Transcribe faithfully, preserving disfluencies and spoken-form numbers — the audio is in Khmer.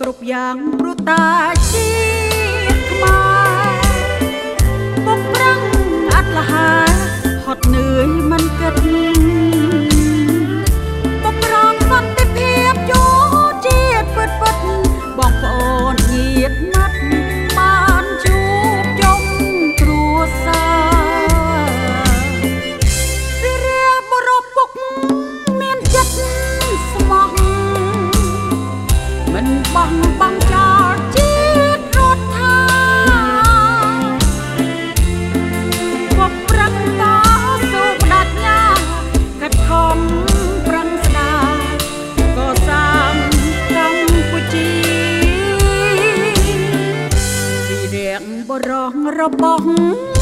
គ្រប់យ៉ាងព្រោះតាជាតិខ្មែរពុកប្រឹងអត់លហាហត់នឿយមិនគិតពុកប្រងសន្តិភាពយោជាតិពិតពិតបងប្អូនញាតិមិត្តបានជួបជុំគ្រួសារវិរៈបរោះពុកមានចិត្តស្មោះមិនបោះបង់ចោលជាតិរដ្ឋាពុកប្រឹងតស៊ូផ្ដាច់ញាកាត់ខំប្រឹងស្ដារកសាងកម្ពុជាវិរៈបរោះរបស់